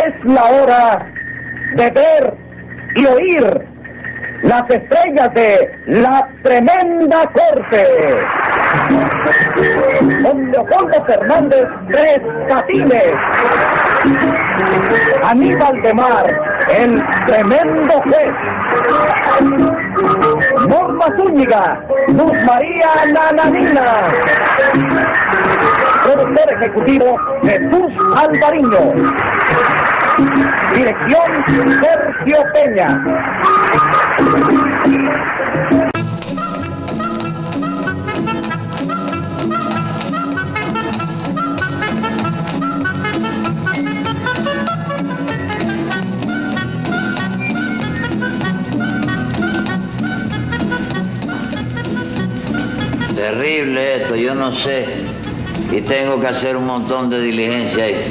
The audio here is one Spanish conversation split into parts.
Es la hora de ver y oír las estrellas de la tremenda corte. Don Leopoldo Fernández Tres Patines, Aníbal de Mar, el tremendo juez, Norma Zúñiga, Luz María Nananina, productor ejecutivo Jesús Alvariño, dirección Sergio Peña. Terrible esto, yo no sé. Y tengo que hacer un montón de diligencia ahí.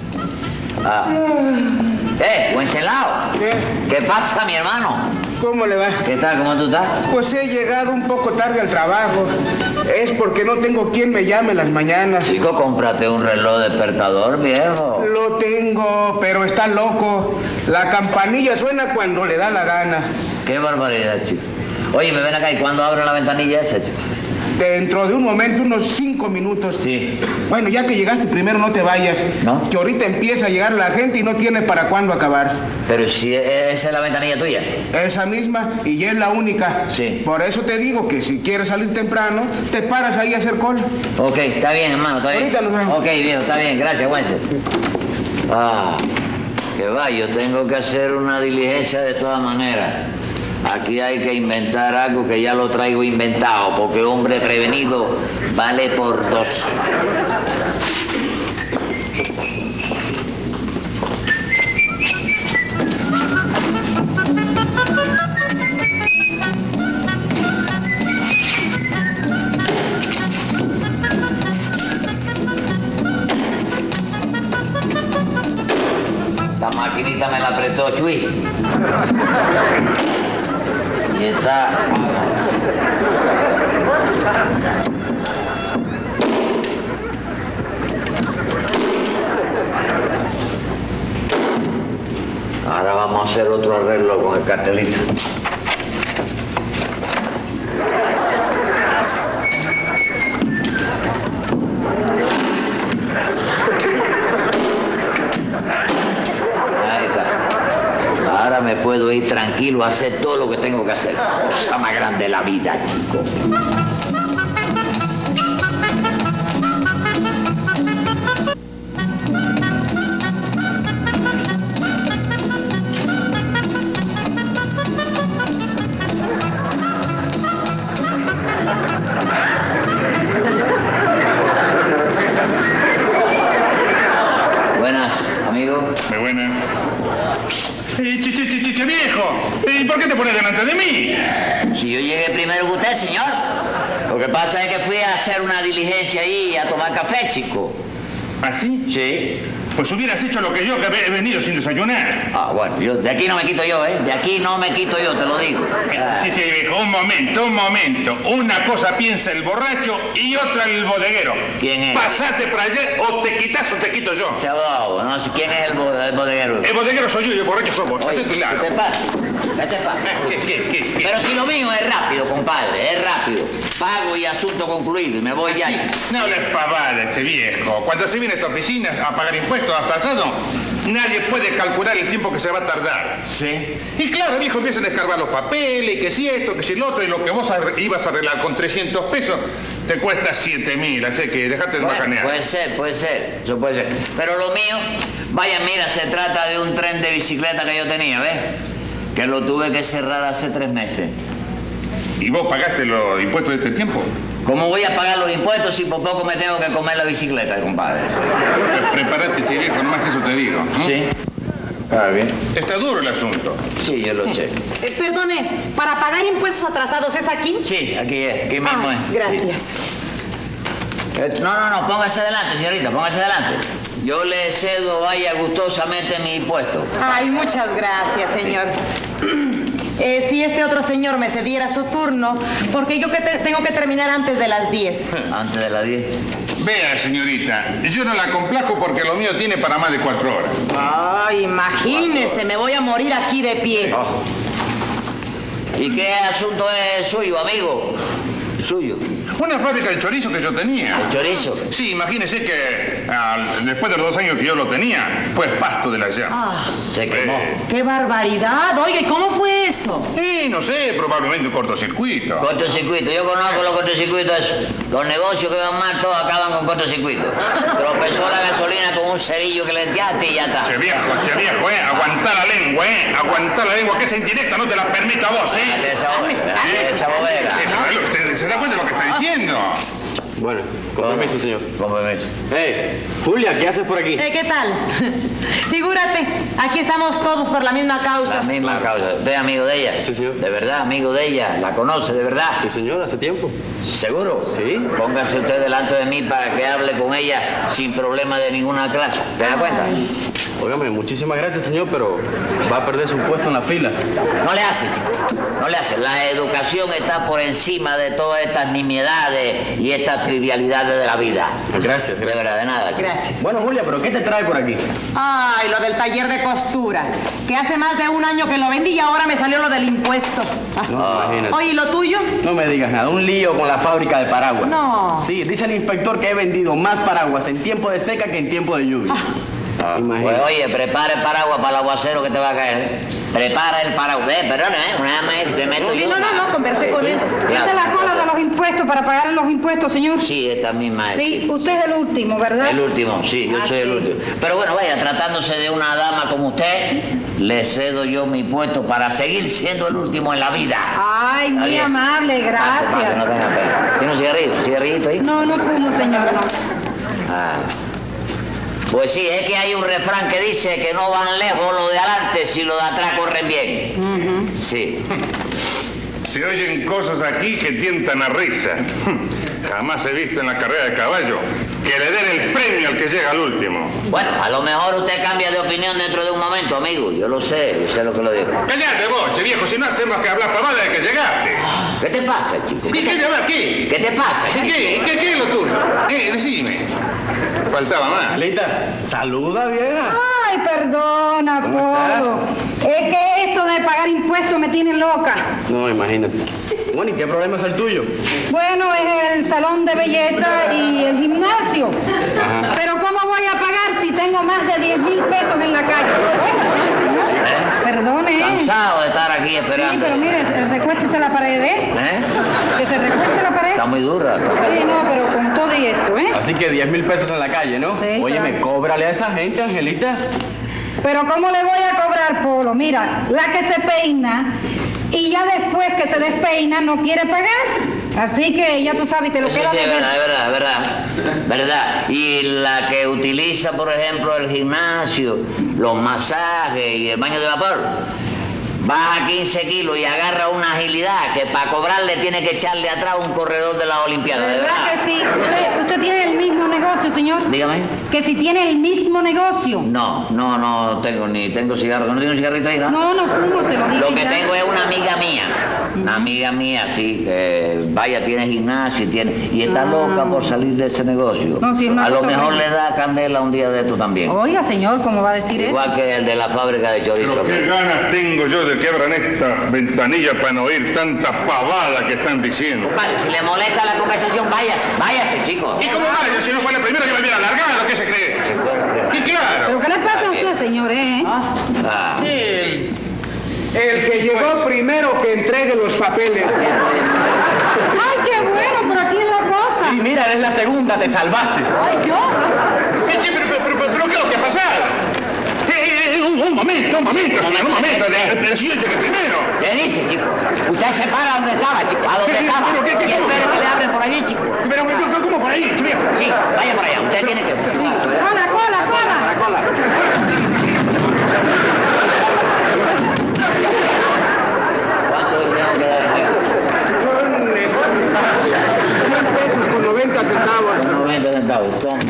Wenceslao. ¿Qué pasa, mi hermano? ¿Cómo le va? ¿Qué tal? ¿Cómo tú estás? Pues he llegado un poco tarde al trabajo. Es porque no tengo quien me llame en las mañanas. Chico, cómprate un reloj despertador, viejo. Lo tengo, pero está loco. La campanilla suena cuando le da la gana. Qué barbaridad, chico. Oye, me ven acá, ¿y cuándo abro la ventanilla esa, chico? Dentro de un momento, unos 5 minutos. Sí. Bueno, ya que llegaste primero, no te vayas. ¿No? Que ahorita empieza a llegar la gente y no tiene para cuándo acabar. Pero si esa es la ventanilla tuya. Esa misma, y es la única. Sí. Por eso te digo que si quieres salir temprano, te paras ahí a hacer cola. Ok, está bien, hermano, está bien. Ahorita nos vemos. Ok, viejo, está bien, gracias, Wences. Que va, yo tengo que hacer una diligencia de todas maneras. Aquí hay que inventar algo que ya lo traigo inventado, porque hombre prevenido vale por 2. Esta maquinita me la apretó Chuy. Y está. Ahora vamos a hacer otro arreglo con el cartelito. Ahí está. Ahora me puedo ir tranquilo a hacer todo lo que tengo que hacer. Cosa más grande de la vida, chico. Buenas, amigo. Muy buena. Che, viejo, ¿y por qué te pones delante de mí? Si yo llegué primero que usted, señor. Lo que pasa es que fui a hacer una diligencia ahí a tomar café, chico. ¿Ah, sí? Sí. Pues hubieras hecho lo que yo, que he venido sin desayunar. Bueno, de aquí no me quito yo, ¿eh? De aquí no me quito yo, te lo digo. Sí, viejo, un momento. Una cosa piensa el borracho y otra el bodeguero. ¿Quién es? Pasate para allá o te quitas o te quito yo. Se ha dado, no sé quién es el bodeguero. El bodeguero soy yo y el borracho sos vos. Oye, Hacete un lado. ¿qué te pasa? ¿Qué te pasa? ¿Qué? Pero si lo mío es rápido, compadre, es rápido. Pago y asunto concluido y me voy ya. No le pavadas, che viejo. Cuando se viene a esta oficina a pagar impuestos hasta asado, nadie puede calcular el tiempo que se va a tardar. Sí. Y claro, viejo, empiezan a escarbar los papeles, que si esto, que si el otro, y lo que vos ibas a arreglar con 300 pesos, te cuesta 7.000, así que dejate de bajanear. Puede ser, eso puede ser. Pero lo mío, vaya, mira, se trata de un tren de bicicleta que yo tenía, ¿ves? Que lo tuve que cerrar hace 3 meses. ¿Y vos pagaste los impuestos de este tiempo? ¿Cómo voy a pagar los impuestos si por poco me tengo que comer la bicicleta, compadre? Preparate, che viejo, nomás eso te digo. Sí. Bien. Está duro el asunto. Sí, yo lo sé. Perdone, ¿para pagar impuestos atrasados es aquí? Sí, aquí es, aquí mismo es. Gracias. Sí. No, póngase adelante, señorita, póngase adelante. Yo le cedo, vaya, gustosamente mi impuesto. Ay, muchas gracias, señor. Si este otro señor me cediera su turno, porque yo tengo que terminar antes de las 10. ¿Antes de las 10? Vea, señorita, yo no la complazco porque lo mío tiene para más de 4 horas. Ay, imagínese, me voy a morir aquí de pie. Oh. ¿Y qué asunto es suyo, amigo? Suyo. Una fábrica de chorizo que yo tenía. ¿El chorizo? Sí, imagínese que después de los 2 años que yo lo tenía, fue pasto de la llama. Se quemó. ¡Qué barbaridad! Oye, ¿cómo fue eso? No sé, probablemente un cortocircuito. Cortocircuito. Yo conozco los cortocircuitos. Los negocios que van mal, todos acaban con cortocircuito. Tropezó la gasolina con un cerillo que le echaste y ya está. Che viejo, aguantá la lengua, aguantá la lengua, que esa indirecta no te la permita a vos, Esa bobera. ¿Se da cuenta de lo que está diciendo? Bueno, con permiso, señor. Con permiso. Julia, ¿qué haces por aquí? ¿Qué tal? Figúrate, aquí estamos todos por la misma causa. La misma causa. ¿Usted es amigo de ella? Sí, señor. ¿De verdad, amigo de ella? ¿La conoce de verdad? Sí, señor, hace tiempo. ¿Seguro? Sí. Póngase usted delante de mí para que hable con ella sin problema de ninguna clase. ¿Te das cuenta? Óigame, muchísimas gracias, señor, pero va a perder su puesto en la fila. No le hace, chico. No le hace. La educación está por encima de todas estas nimiedades y estas trivialidades de la vida. Gracias, De gracias. verdad, de nada, chico. Gracias. Bueno, Julia, ¿pero qué te trae por aquí? Ay, lo del taller de costura, que hace más de 1 año que lo vendí y ahora me salió lo del impuesto. No, imagínate. Oye, ¿y lo tuyo? No me digas nada, un lío con la fábrica de paraguas. No. Sí, dice el inspector que he vendido más paraguas en tiempo de seca que en tiempo de lluvia. Pues Imagínate. oye, prepara el paraguas para el aguacero que te va a caer. Prepara el paraguas. Perdona, nada más te meto Sí, yo. no, conversé con él. Esta es la cola de los impuestos para pagar los impuestos, señor. Sí, esta misma es. Sí, usted es el último, ¿verdad? El último, sí, yo soy el último. Pero bueno, vaya, tratándose de una dama como usted, le cedo yo mi puesto para seguir siendo el último en la vida. Ay, Está muy bien. amable, Pase, no gracias. tenga pena. ¿Tiene un cigarrillo? ¿Un cigarrillito ahí? No, no fumo, señor, no. Ah. Pues sí, es que hay un refrán que dice que no van lejos los de adelante si los de atrás corren bien. Sí. Se oyen cosas aquí que tientan a risa. Jamás he visto en la carrera de caballo que le den el premio al que llega al último. Bueno, a lo mejor usted cambia de opinión dentro de un momento, amigo. Yo sé lo que lo digo. Cállate, boche, viejo, si no hacemos que hablar pavada de que llegaste. ¿Qué te pasa, chico? ¿Y qué lleva aquí? ¿Qué te pasa, ¿Y chico? qué es lo tuyo? Decime. Faltaba más. Alita, saluda, vieja. Ay, perdona, Polo. Es que esto de pagar impuestos me tiene loca. No, imagínate. Bueno, ¿y qué problema es el tuyo? Bueno, es el salón de belleza y el gimnasio. Pero ¿cómo voy a pagar si tengo más de 10,000 pesos en la calle? Perdone. Cansado de estar aquí esperando. Sí, pero mire, recuéstese a la pared, Que se recueste a la pared. Está muy dura. Sí, no, pero con todo y eso, Así que 10,000 pesos en la calle, ¿no? Sí, Óyeme, claro. cóbrale a esa gente, Angelita. Pero ¿cómo le voy a cobrar, Polo? Mira, la que se peina y ya después que se despeina no quiere pagar. Así que ya tú sabes, te lo Eso queda sí, de es ver. verdad. Y la que utiliza, por ejemplo, el gimnasio, los masajes y el baño de vapor, baja 15 kilos y agarra una agilidad que para cobrarle tiene que echarle atrás un corredor de la Olimpiada. ¿De ¿Verdad verdad? que sí? ¿Usted tiene el mismo negocio, señor? Dígame. Que si tiene el mismo negocio. No tengo cigarro. ¿No tiene un cigarrito ahí, no? No fumo, se lo dije Lo que ya. tengo es una amiga mía. Una amiga mía, sí, que vaya, tiene gimnasio y está loca por salir de ese negocio. No, sí, es una a lo cosa mejor horrible. le da candela un día de esto también. Oiga, señor, ¿cómo va a decir Igual eso? que el de la fábrica de chorizo. Pero qué ganas tengo yo de que abran esta ventanilla para no oír tanta pavada que están diciendo. Vale, si le molesta la conversación, váyase, chicos. ¿Y cómo vaya? Si no fue la primera que me hubiera largado, ¿qué se cree? Y claro. ¿Pero qué le pasa a usted, señor, Ah, El que llegó primero que entregue los papeles. Ay, qué bueno, pero aquí es la cosa. Sí, mira, eres la segunda, te salvaste. Ay, yo. Pero ¿qué es lo que ha pasado? Un momento, señor, el señor llegue primero. ¿qué dice, chico? Usted se para donde estaba, chico, a donde estaba. pero ¿qué, Y espere que le abren por allí, chico. Pero ¿cómo por ahí, viejo? Sí, vaya por allá, usted tiene que... Cola. ¿Cuánto le tengo que dar, amigo? Son 100 pesos con 90 centavos. 90 centavos, toma.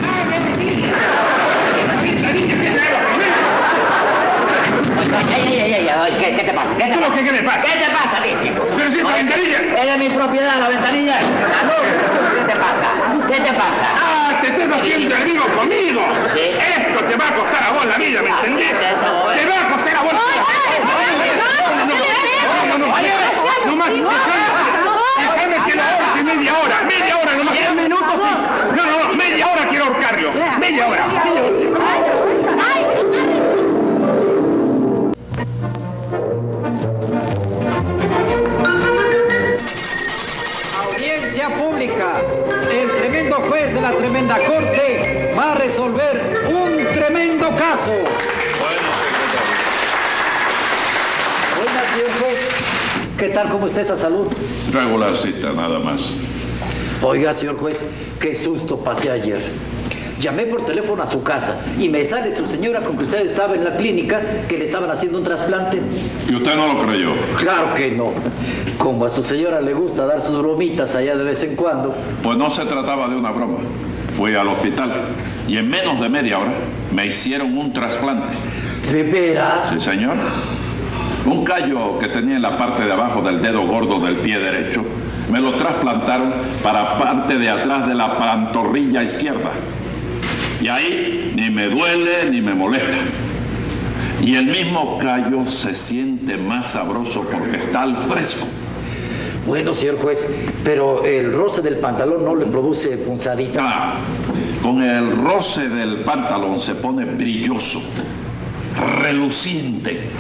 ¿Qué te pasa? ¿Cómo que qué me pasa? ¿Qué te pasa a ti, chico? Pero si esta ventanilla. Es de mi propiedad, la ventanilla. ¿Qué te pasa? ¿Qué te pasa? Ah, te estés haciendo el vivo conmigo. Sí. Esto te va a costar a vos la vida, ¿me entendés? Te va a costar a vos la vida. No más. Déjame que lo ahorque media hora nomás. 10 minutos, sí. No, media hora quiero ahorcarlo. Media hora. Audiencia pública. El tremendo juez de la tremenda corte va a resolver un tremendo caso. Buenas, señor juez. ¿Qué tal? ¿Cómo está esa salud? Regularcita, nada más. Oiga, señor juez, qué susto pasé ayer. Llamé por teléfono a su casa y me sale su señora con que usted estaba en la clínica, que le estaban haciendo un trasplante. ¿Y usted no lo creyó? Claro que no. Como a su señora le gusta dar sus bromitas allá de vez en cuando. Pues no se trataba de una broma. Fui al hospital y en menos de media hora me hicieron un trasplante. ¿De veras? Sí, señor. Un callo que tenía en la parte de abajo del dedo gordo del pie derecho, me lo trasplantaron para parte de atrás de la pantorrilla izquierda. Y ahí ni me duele ni me molesta. Y el mismo callo se siente más sabroso porque está al fresco. Bueno, señor juez, pero el roce del pantalón no le produce punzadita. Ah, con el roce del pantalón se pone brilloso, reluciente.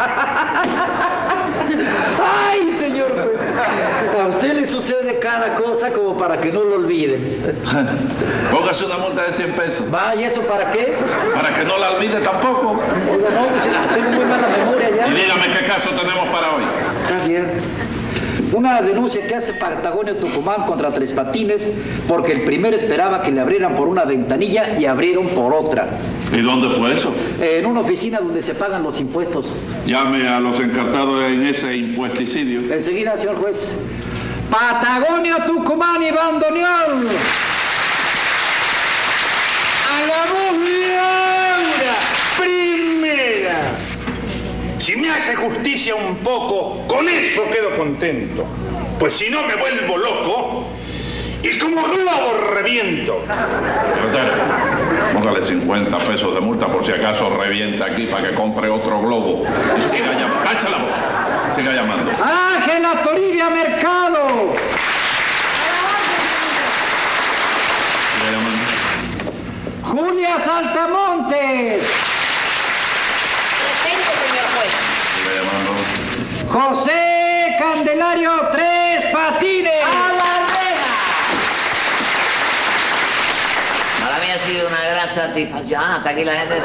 ¡Ay, señor juez! A usted le sucede cada cosa como para que no lo olviden. Póngase una multa de 100 pesos. Va, ¿y eso para qué? Para que no la olvide tampoco. Oiga, no, pues, tengo muy mala memoria ya. Y dígame qué caso tenemos para hoy. Está bien. Una denuncia que hace Patagonio Tucumán contra Tres Patines porque el primero esperaba que le abrieran por una ventanilla y abrieron por otra. ¿Y dónde fue eso? En una oficina donde se pagan los impuestos. Llame a los encartados en ese impuesticidio. Enseguida, señor juez. Patagonio Tucumán y bandoneón. A la voz de Aura, primera. Si me hace justicia un poco, con eso quedo contento. Pues si no me vuelvo loco y como globo reviento. Secretario, póngale 50 pesos de multa por si acaso revienta aquí para que compre otro globo. Y siga llamando. ¡Cállese la boca! Siga llamando. Ángela Toribia Mercado. Siga llamando. Julia Saltamonte. Siga llamando. José Candelario Tres Patines. ¡A la reja! Para mí ha sido una gran satisfacción. Ah, hasta aquí la gente.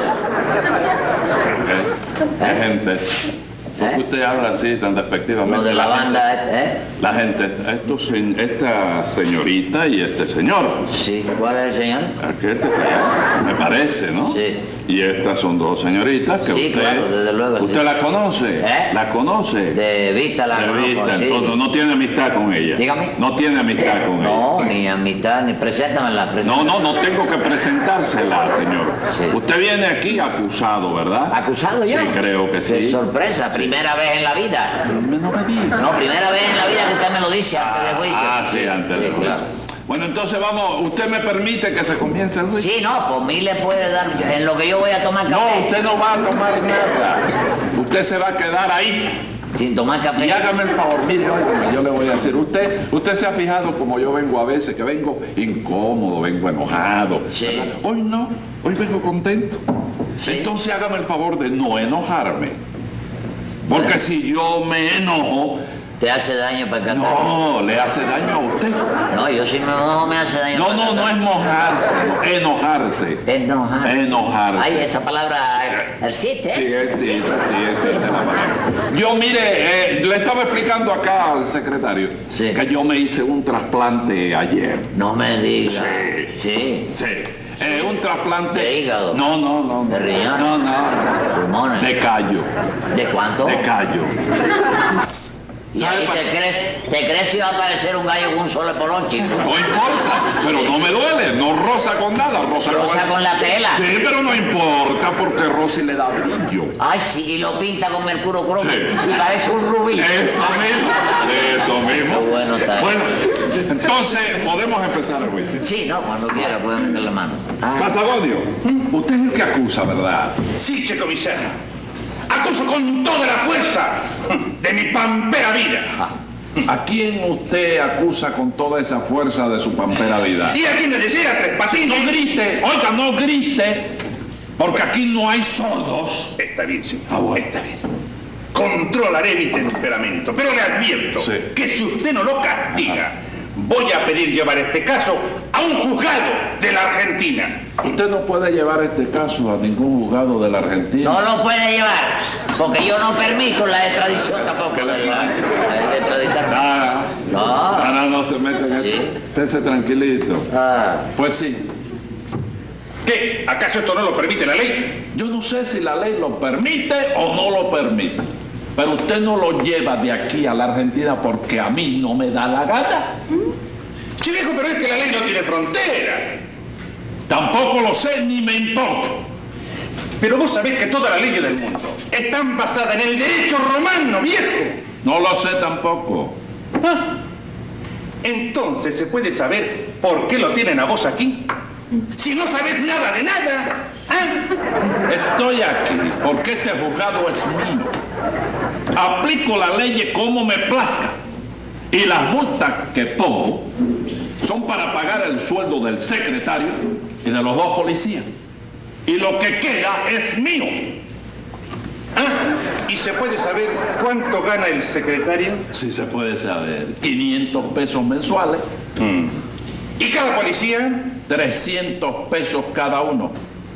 ¿Qué gente? ¿Por qué usted habla así tan despectivamente? Lo de la banda, ¿eh? La gente, esta señorita y este señor. Sí, ¿cuál es el señor? Aquí me parece, ¿no? Sí. Y estas son dos señoritas que Sí, usted... claro, desde luego, ¿Usted sí. la conoce? ¿Eh? ¿La conoce? De vista la De conozco, vista, sí. entonces no tiene amistad con ella. Dígame. No tiene amistad con No, ella. ni amistad, ni preséntamela. No tengo que presentársela, señor. Sí. Usted viene aquí acusado, ¿verdad? ¿Acusado ya? Sí, creo que sí. Qué sorpresa, primera vez en la vida. No me diga. No, primera vez en la vida que usted me lo dice antes de juicio. Sí, antes de juicio. Claro. Bueno, entonces vamos, ¿usted me permite que se comience el juicio? Sí, no, por mí le puede dar en lo que yo voy a tomar café. No, usted no va a tomar nada. Usted se va a quedar ahí. Sin tomar café. Y hágame el favor, mire, óigame, yo le voy a decir, usted se ha fijado como yo vengo a veces, que vengo incómodo, vengo enojado. Sí. ¿Verdad? Hoy no, hoy vengo contento. Sí. Entonces hágame el favor de no enojarme. Porque si yo me enojo, ¿Te hace daño para acá? no, le hace daño a usted. No, yo si me enojo me hace daño. No es mojarse, no, enojarse. Enojarse. Enojarse. Ay, esa palabra existe. Sí, existe la palabra. Yo, mire, le estaba explicando acá al secretario Sí. que yo me hice un trasplante ayer. No me diga. Sí. Sí. Sí. Un trasplante. ¿De hígado? No. ¿De riñón? No. Pulmones. De callo. ¿De cuánto? De callo. Y ahí te crees y va a aparecer un gallo con un solo polón, chico. No importa, pero no me duele, no roza con nada, roza con la tela. Sí, pero no importa porque Rosy le da brillo. Ay, sí, y lo pinta con mercurio cromo. Sí. Y parece un rubí. Eso mismo. Qué bueno está. Bueno, entonces, ¿podemos empezar el juicio? Sí, no, cuando quiera pueden meter la mano. Patagonio, usted es el que acusa, ¿verdad? Sí, che comisario. Acuso con toda la fuerza de mi pampera vida. ¿A quién usted acusa con toda esa fuerza de su pampera vida? ¿Y a quién le decía Tres Patines? No grite, oiga, no grite, porque aquí no hay sordos. Está bien, sí. Bueno. Está bien. Controlaré mi temperamento, pero le advierto que si usted no lo castiga, voy a pedir llevar este caso a un juzgado de la Argentina. Usted no puede llevar este caso a ningún juzgado de la Argentina. No lo puede llevar, porque yo no permito la extradición tampoco. Hay que extraditar. No se meten en esto. Esténse tranquilito. Pues sí. ¿Qué? ¿Acaso esto no lo permite la ley? Yo no sé si la ley lo permite o no lo permite. Pero usted no lo lleva de aquí a la Argentina porque a mí no me da la gana. Sí, viejo, pero es que la ley no tiene frontera. Tampoco lo sé ni me importa. Pero vos sabés que todas las leyes del mundo están basadas en el derecho romano, viejo. No lo sé tampoco. Entonces, ¿se puede saber por qué lo tienen a vos aquí? Si no sabés nada de nada. Estoy aquí porque este juzgado es mío. Aplico la ley como me plazca. Y las multas que pongo son para pagar el sueldo del secretario y de los dos policías. Y lo que queda es mío. ¿Y se puede saber cuánto gana el secretario? Sí, se puede saber. 500 pesos mensuales. ¿Y cada policía? 300 pesos cada uno.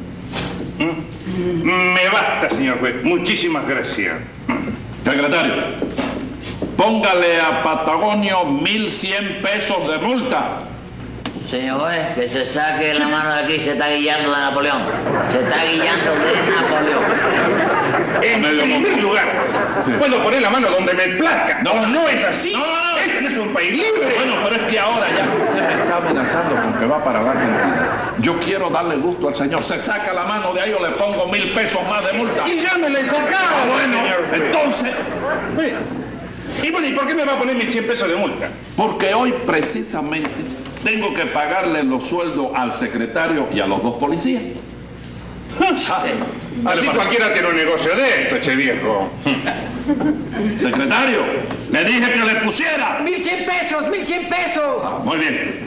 Me basta, señor juez. Muchísimas gracias. Secretario, póngale a Patagonio 1.100 pesos de multa. Señor juez, que se saque la mano de aquí, se está guiando de Napoleón. Se está guiando de Napoleón. En primer lugar, puedo poner la mano donde me plazca. No es así. No. Este no es un país libre. Bueno, pero es que ahora ya que usted me está amenazando con que va para la Argentina, yo quiero darle gusto al señor. Se saca la mano de ahí o le pongo 1.000 pesos más de multa. Y ya me la he sacado. Bueno, entonces... Y bueno, ¿y por qué me va a poner 1.100 pesos de multa? Porque hoy precisamente tengo que pagarle los sueldos al secretario y a los dos policías. Así cualquiera tiene un negocio de esto, che viejo. Secretario, le dije que le pusiera. 1.100 pesos, 1.100 pesos. Muy bien.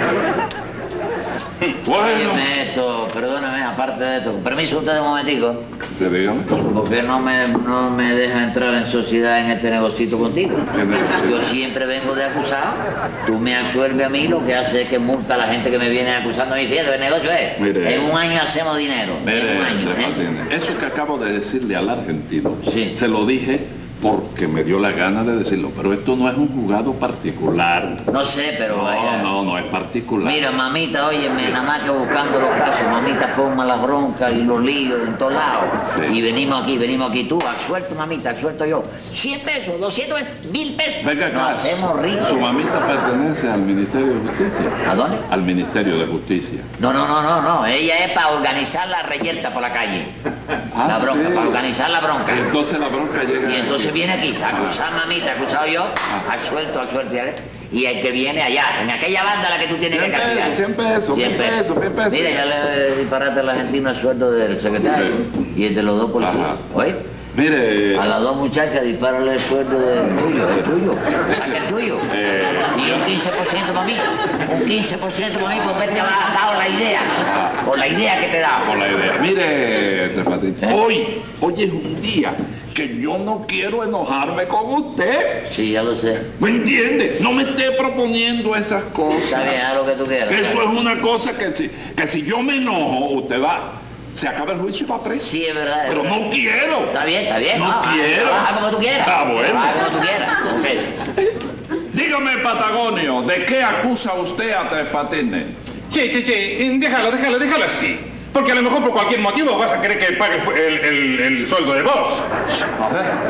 Bueno. Esto, perdóname, aparte de esto, con permiso usted un momentico. Sí, dígame. ¿Por qué no me deja entrar en sociedad en este negocito contigo? Yo siempre vengo de acusado, tú me absuelves a mí, lo que hace es que multa a la gente que me viene acusando a mi fiel. El negocio es, mire, en un año hacemos dinero. Mire, en un año. Eso que acabo de decirle al argentino, sí, se lo dije porque me dio la gana de decirlo, pero esto no es un juzgado particular. No sé, pero vaya. No es particular. Mira, mamita, óyeme, nada más que buscando los casos, mamita forma las broncas y los líos en todos lados. Sí. Y venimos aquí, tú, absuelto mamita, absuelto yo. 100 pesos, 200 pesos, 1.000 pesos. Venga acá. Nos hacemos ricos. Su mamita pertenece al Ministerio de Justicia. ¿A dónde? Al Ministerio de Justicia. No, ella es para organizar la reyerta por la calle. La bronca, sí, para organizar la bronca. Entonces la bronca llega. Y entonces viene aquí, acusar mamita, acusado yo, absuelto, y el que viene allá, en aquella banda a la que tú tienes que castigar. 100 pesos. Mira, ya le disparaste al argentino el sueldo del secretario y el de los dos policías. ¿Oye? Mire. A las dos muchachas dispárale el sueldo del tuyo, saca el tuyo. Y un 15% para mí. Un 15% para mí por haberte dado la idea. O la idea que te da. Por la idea. Mire, Tres Patines, hoy es un día que yo no quiero enojarme con usted. Sí, ya lo sé. ¿Me entiende? No me esté proponiendo esas cosas. Está bien, haz lo que tú quieras. Eso es una cosa que si yo me enojo, usted va... Se acaba el juicio y va preso. Sí, es verdad. Pero no quiero. Está bien. No quiero. Haz como tú quieras. Bueno. Haz como tú quieras. Okay. Dígame, Patagonio, ¿de qué acusa usted a Tres Patines? Che, déjalo así. Porque a lo mejor por cualquier motivo vas a querer que pague el sueldo de vos.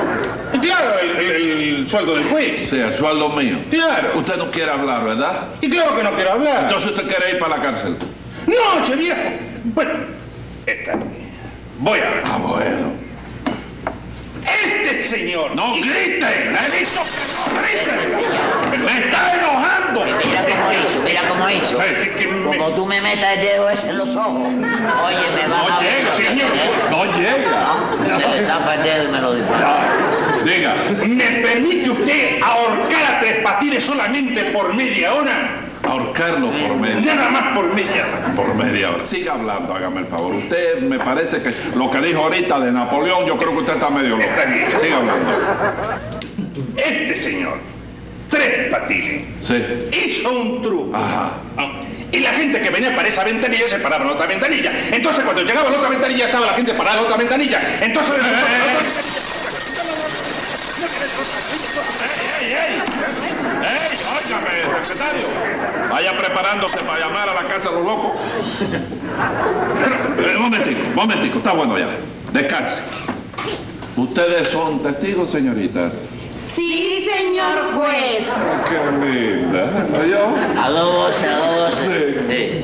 Y claro, el sueldo del juez. Sí, el sueldo mío. Claro. Usted no quiere hablar, ¿verdad? Y claro que no quiero hablar. Entonces usted quiere ir para la cárcel. No, che viejo. Bueno, está bien. Voy a ver. Ah, bueno. Este señor. ¡No grite! ¡Le he dicho que no grite! Señor. ¡Me está enojando! Mira cómo hizo. Como tú me metas el dedo ese en los ojos. Oye, me vas a ver. Señor. ¡No llega! Se le zafa el dedo y me lo dice. Diga. ¿Me permite usted ahorcar a Tres Patines solamente por media hora? Ahorcarlo por media. Nada más por media hora. Por media hora. Siga hablando, hágame el favor. Usted me parece que lo que dijo ahorita de Napoleón, yo creo que usted está medio loco. Está bien. Siga hablando. Este señor, Tres Patines, Sí. hizo un truco. Ajá. Y la gente que venía para esa ventanilla se paraba en otra ventanilla. Entonces cuando llegaba a la otra ventanilla estaba la gente parada en otra ventanilla. Entonces... ¡Ey, óigame, secretario! Vaya preparándose para llamar a la casa de los locos. Momentico, está bueno ya. Descanse. ¿Ustedes son testigos, señoritas? Sí, señor juez. ¡Qué linda! ¿Yo? A dos voces. Sí.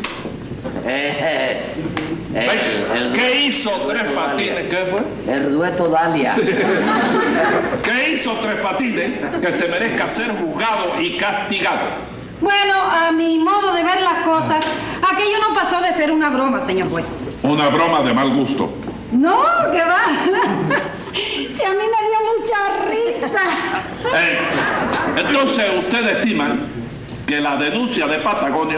¿Qué hizo Tres Patines? ¿Qué fue? El dueto Dalia. ¿Qué hizo Tres Patines que se merezca ser juzgado y castigado? Bueno, a mi modo de ver las cosas, aquello no pasó de ser una broma, señor juez. Una broma de mal gusto. No, que va. Si a mí me dio mucha risa. Entonces, ¿ustedes estiman que la denuncia de Patagonio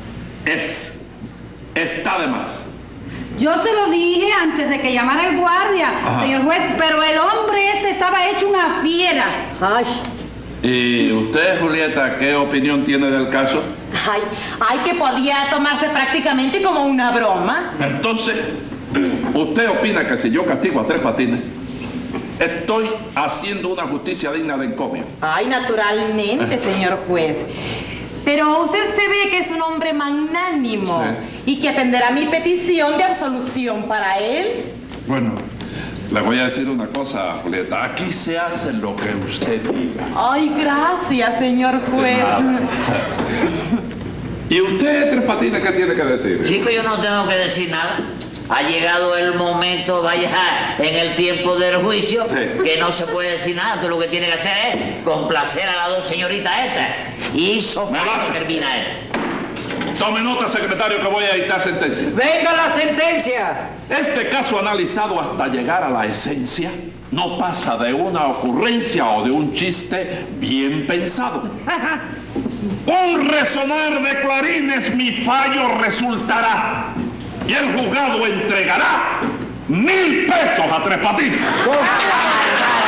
está de más? Yo se lo dije antes de que llamara el guardia, señor juez, pero el hombre este estaba hecho una fiera. Ay, ¿Y usted, Julieta, qué opinión tiene del caso? ay, que podía tomarse prácticamente como una broma. Entonces, ¿usted opina que si yo castigo a Tres Patines, estoy haciendo una justicia digna de encomio? Ay, naturalmente, señor juez. Pero usted se ve que es un hombre magnánimo y que atenderá mi petición de absolución para él. Bueno, le voy a decir una cosa, Julieta. Aquí se hace lo que usted diga. Ay, gracias, señor juez. ¿Y usted, Tres Patines, qué tiene que decir? Chico, yo no tengo que decir nada. Ha llegado el momento, vaya, en el tiempo del juicio, que no se puede decir nada. Tú lo que tienes que hacer es complacer a las dos señoritas estas. Y eso termina él. Tome nota, secretario, que voy a dictar sentencia. ¡Venga la sentencia! Este caso analizado hasta llegar a la esencia no pasa de una ocurrencia o de un chiste bien pensado. Un resonar de clarines mi fallo resultará y el juzgado entregará 1000 pesos a Tres Patines. ¡Cosa!